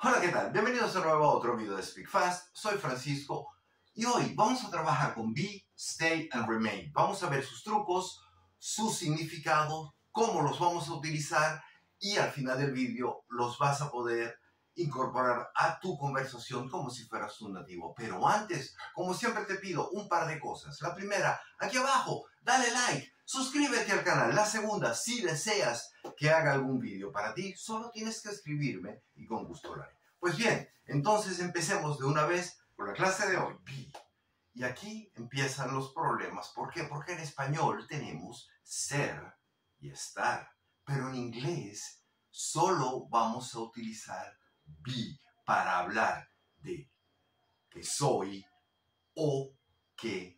Hola, ¿qué tal? Bienvenidos de nuevo a otro video de Speak Fast. Soy Francisco y hoy vamos a trabajar con be, stay and remain. Vamos a ver sus trucos, su significado, cómo los vamos a utilizar y al final del video los vas a poder incorporar a tu conversación como si fueras un nativo. Pero antes, como siempre te pido un par de cosas. La primera, aquí abajo, dale like, suscríbete al canal. La segunda, si deseas que haga algún vídeo para ti, solo tienes que escribirme y con gusto lo haré. Pues bien, entonces empecemos de una vez con la clase de hoy, be. Y aquí empiezan los problemas. ¿Por qué? Porque en español tenemos ser y estar. Pero en inglés solo vamos a utilizar be para hablar de que soy o que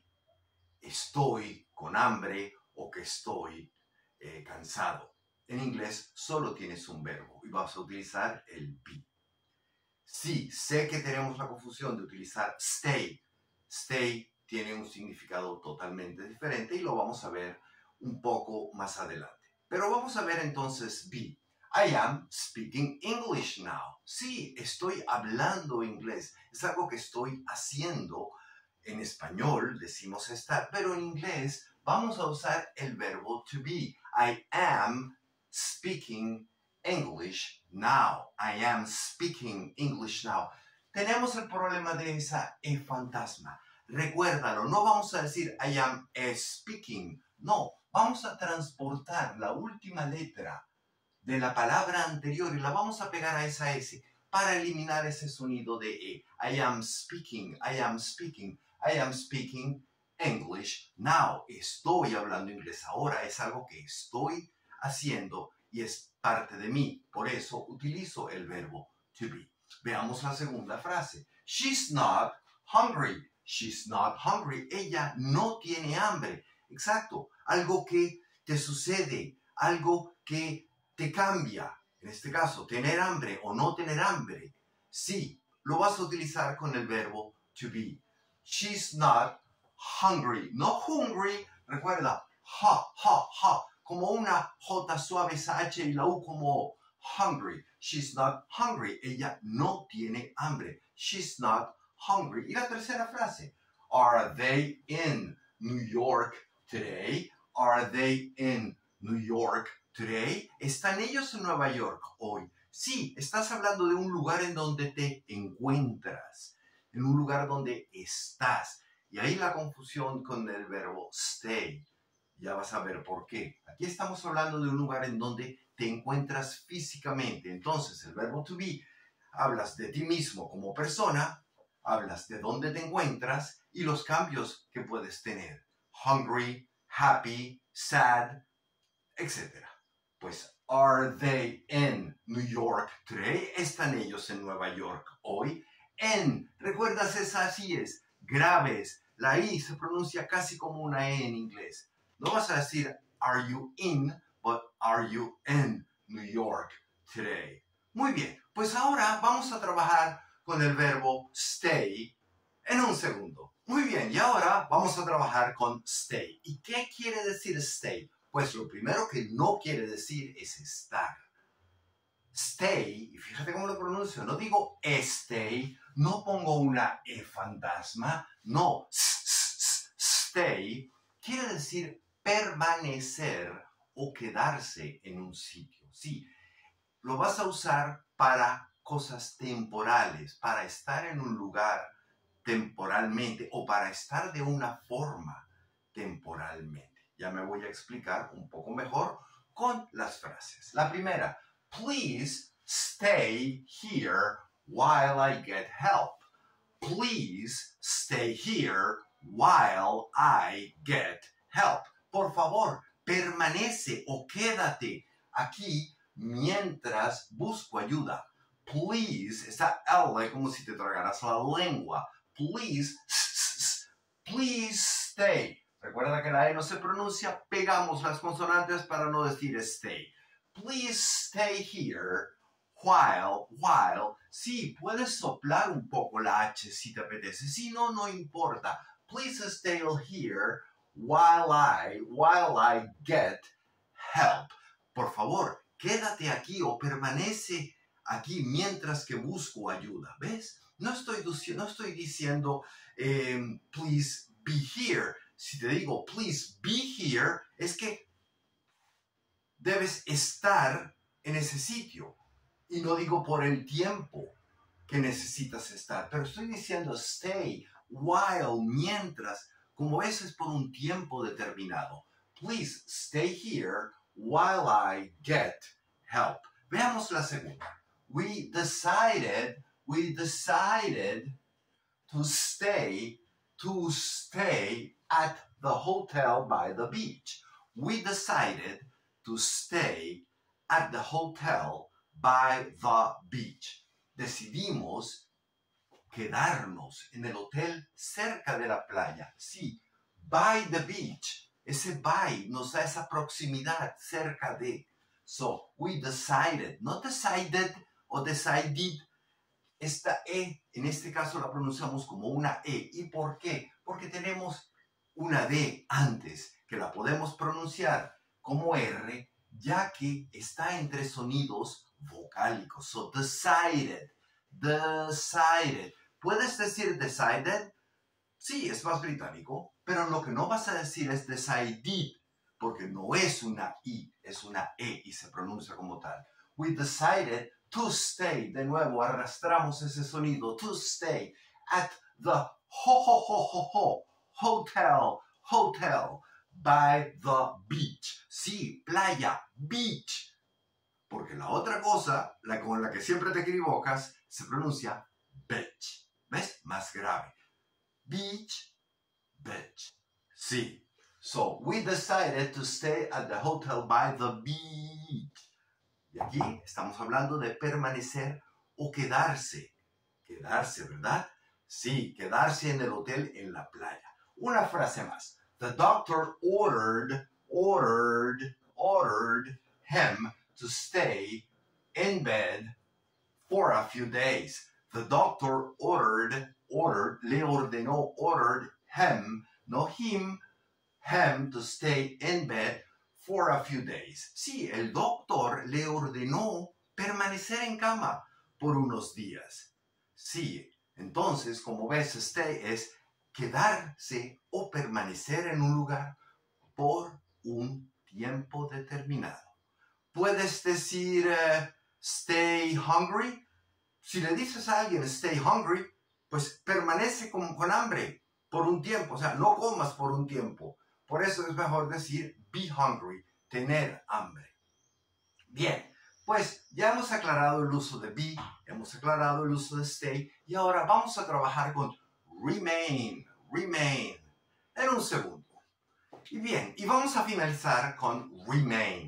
estoy con hambre o que estoy cansado. En inglés solo tienes un verbo y vas a utilizar el be. Sí, sé que tenemos la confusión de utilizar stay. Stay tiene un significado totalmente diferente y lo vamos a ver un poco más adelante. Pero vamos a ver entonces be. I am speaking English now. Sí, estoy hablando inglés. Es algo que estoy haciendo. En español decimos estar, pero en inglés vamos a usar el verbo to be. I am speaking English now. I am speaking English now. Tenemos el problema de esa E fantasma. Recuérdalo, no vamos a decir I am speaking. No, vamos a transportar la última letra de la palabra anterior y la vamos a pegar a esa S para eliminar ese sonido de E. I am speaking, I am speaking, I am speaking English now. Estoy hablando inglés ahora, es algo que estoy haciendo y es parte de mí. Por eso utilizo el verbo to be. Veamos la segunda frase. She's not hungry. She's not hungry. Ella no tiene hambre. Exacto. Algo que te sucede, algo que te cambia. En este caso, tener hambre o no tener hambre. Sí, lo vas a utilizar con el verbo to be. She's not hungry. No hungry. Recuerda, ha. Como una J suave, esa H y la U como hungry. She's not hungry. Ella no tiene hambre. She's not hungry. Y la tercera frase. Are they in New York today? Are they in New York today? ¿Están ellos en Nueva York hoy? Sí, estás hablando de un lugar en donde te encuentras. En un lugar donde estás. Y ahí la confusión con el verbo stay. Ya vas a ver por qué. Aquí estamos hablando de un lugar en donde te encuentras físicamente. Entonces, el verbo to be, hablas de ti mismo como persona, hablas de dónde te encuentras y los cambios que puedes tener. Hungry, happy, sad, etc. Pues, are they in New York today? ¿Están ellos en Nueva York hoy? En, ¿recuerdas esas i's graves? La I se pronuncia casi como una E en inglés. No vas a decir, are you in, but are you in New York today? Muy bien, pues ahora vamos a trabajar con el verbo stay en un segundo. Muy bien, y ahora vamos a trabajar con stay. ¿Y qué quiere decir stay? Pues lo primero que no quiere decir es estar. Stay, y fíjate cómo lo pronuncio, no digo stay, no pongo una E fantasma, no, stay quiere decir permanecer o quedarse en un sitio. Sí, lo vas a usar para cosas temporales, para estar en un lugar temporalmente o para estar de una forma temporalmente. Ya me voy a explicar un poco mejor con las frases. La primera, please stay here while I get help. Please stay here while I get help. Por favor, permanece o quédate aquí mientras busco ayuda. Please, esa L como si te tragaras la lengua. Please, please stay. Recuerda que la E no se pronuncia, pegamos las consonantes para no decir stay. Please stay here while. Sí, puedes soplar un poco la H si te apetece. Si no, no importa. Please stay here while I get help. Por favor, quédate aquí o permanece aquí mientras que busco ayuda. ¿Ves? No estoy diciendo, please be here. Si te digo, please be here, es que debes estar en ese sitio. Y no digo por el tiempo que necesitas estar, pero estoy diciendo stay, while, mientras, como ves es por un tiempo determinado. Please stay here while I get help. Veamos la segunda. We decided to stay at the hotel by the beach. We decided to stay at the hotel by the beach. Decidimos quedarnos en el hotel cerca de la playa. Sí, by the beach. Ese by nos da esa proximidad cerca de. So, we decided, not decided o decided. Esta E, en este caso la pronunciamos como una E. ¿Y por qué? Porque tenemos una D antes, que la podemos pronunciar como R, ya que está entre sonidos vocálicos. So, decided. ¿Puedes decir decided? Sí, es más británico, pero lo que no vas a decir es decided, porque no es una I, es una E y se pronuncia como tal. We decided to stay, de nuevo arrastramos ese sonido, to stay at the hotel by the beach. Sí, playa, beach. Porque la otra cosa, con la que siempre te equivocas, se pronuncia beach. ¿Ves? Más grave. Beach, beach. Sí. So, we decided to stay at the hotel by the beach. Y aquí estamos hablando de permanecer o quedarse. Quedarse, ¿verdad? Sí, quedarse en el hotel en la playa. Una frase más. The doctor ordered him to stay in bed for a few days. The doctor ordered, le ordenó, ordered him, no him to stay in bed for a few days. Sí, el doctor le ordenó permanecer en cama por unos días. Sí, entonces, como ves, stay es quedarse o permanecer en un lugar por un tiempo determinado. Puedes decir stay hungry. Si le dices a alguien stay hungry, pues permanece con hambre por un tiempo. O sea, no comas por un tiempo. Por eso es mejor decir be hungry, tener hambre. Bien, pues ya hemos aclarado el uso de be, hemos aclarado el uso de stay y ahora vamos a trabajar con remain, en un segundo. Y bien, y vamos a finalizar con remain.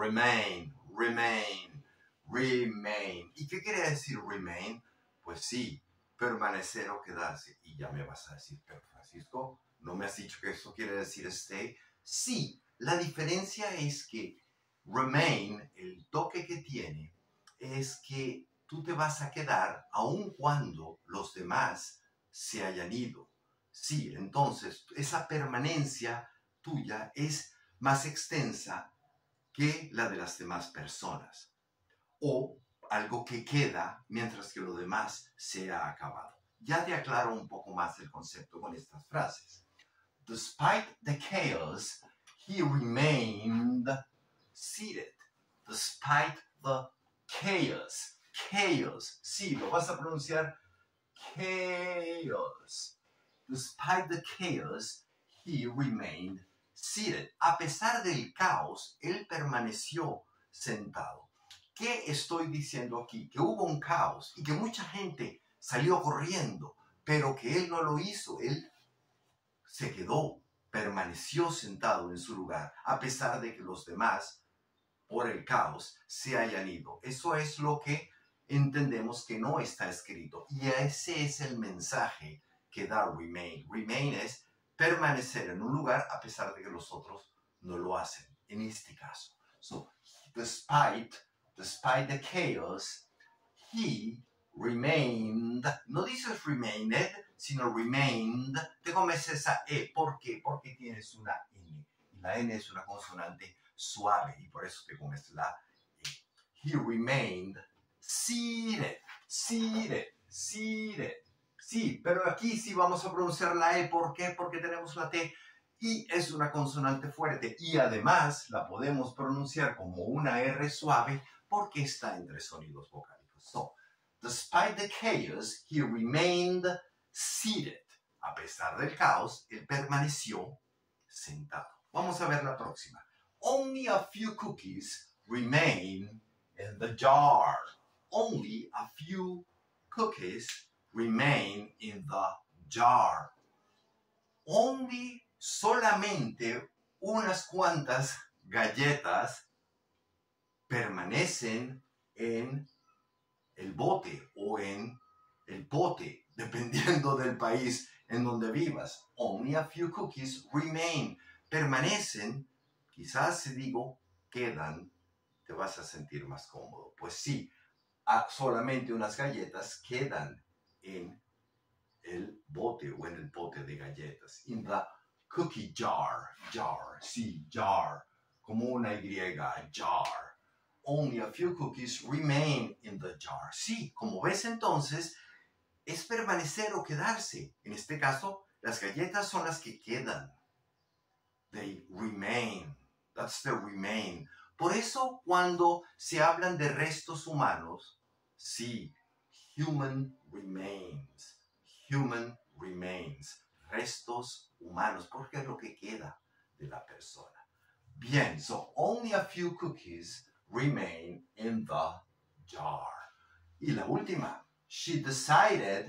¿Y qué quiere decir remain? Pues sí, permanecer o quedarse. Y ya me vas a decir, pero Francisco, ¿no me has dicho que eso quiere decir stay? Sí, la diferencia es que remain, el toque que tiene, es que tú te vas a quedar aun cuando los demás se hayan ido. Sí, entonces esa permanencia tuya es más extensa que la de las demás personas. O algo que queda mientras que lo demás se ha acabado. Ya te aclaro un poco más el concepto con estas frases. Despite the chaos, he remained seated. Despite the chaos. Chaos. Sí, lo vas a pronunciar chaos. Despite the chaos, he remained seated. A pesar del caos, él permaneció sentado. ¿Qué estoy diciendo aquí? Que hubo un caos y que mucha gente salió corriendo, pero que él no lo hizo. Él se quedó, permaneció sentado en su lugar, a pesar de que los demás, por el caos, se hayan ido. Eso es lo que entendemos que no está escrito. Y ese es el mensaje que da remain. Remain es permanecer en un lugar a pesar de que los otros no lo hacen. En este caso. So, despite the chaos, he remained. No dices remained, sino remained. Te comes esa E. ¿Por qué? Porque tienes una N. Y la N es una consonante suave y por eso te comes la E. He remained seated, seated, seated. Sí, pero aquí sí vamos a pronunciar la E. ¿Por qué? Porque tenemos la T y es una consonante fuerte. Y además la podemos pronunciar como una R suave porque está entre sonidos vocálicos. So, despite the chaos, he remained seated. A pesar del caos, él permaneció sentado. Vamos a ver la próxima. Only a few cookies remain in the jar. Only a few cookies remain in the jar. Only, solamente unas cuantas galletas permanecen en el bote o en el pote, dependiendo del país en donde vivas. Only a few cookies remain. Permanecen, quizás si digo quedan, te vas a sentir más cómodo. Pues sí, solamente unas galletas quedan en el bote o en el pote de galletas. In the cookie jar. Jar, sí, jar. Como una Y, jar. Only a few cookies remain in the jar. Sí, como ves entonces, es permanecer o quedarse. En este caso, las galletas son las que quedan. They remain. That's the remain. Por eso, cuando se hablan de restos humanos, sí, human remains. Human remains. Restos humanos, porque es lo que queda de la persona. Bien, so only a few cookies remain in the jar. Y la última. She decided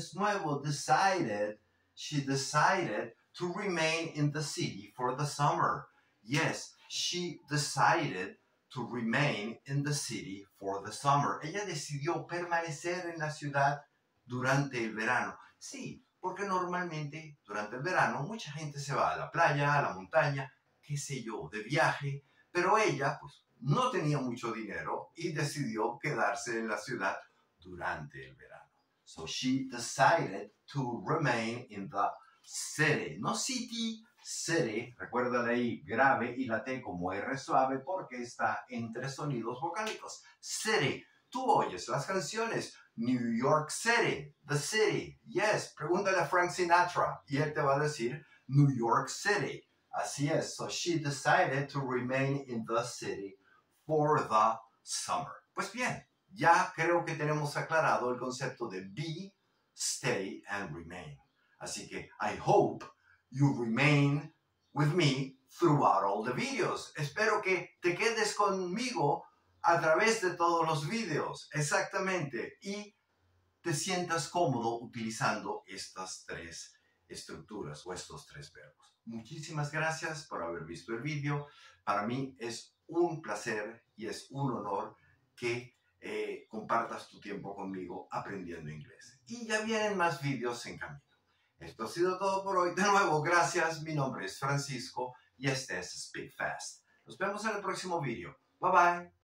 to remain in the city for the summer. Yes, she decided to remain in the city for the summer. Ella decidió permanecer en la ciudad durante el verano. Sí, porque normalmente durante el verano mucha gente se va a la playa, a la montaña, qué sé yo, de viaje, pero ella pues no tenía mucho dinero y decidió quedarse en la ciudad durante el verano. So she decided to remain in the city. No city, city. Recuerda la I grave y la T como R suave porque está entre sonidos vocálicos. City. Tú oyes las canciones. New York City. The city. Yes. Pregúntale a Frank Sinatra y él te va a decir New York City. Así es. So she decided to remain in the city for the summer. Pues bien. Ya creo que tenemos aclarado el concepto de be, stay, and remain. Así que I hope you remain with me throughout all the videos. Espero que te quedes conmigo a través de todos los videos. Exactamente. Y te sientas cómodo utilizando estas tres estructuras o estos tres verbos. Muchísimas gracias por haber visto el video. Para mí es un placer y es un honor que compartas tu tiempo conmigo aprendiendo inglés. Y ya vienen más videos en camino. Esto ha sido todo por hoy. De nuevo, gracias. Mi nombre es Francisco y este es Speak Fast. Nos vemos en el próximo video. Bye bye.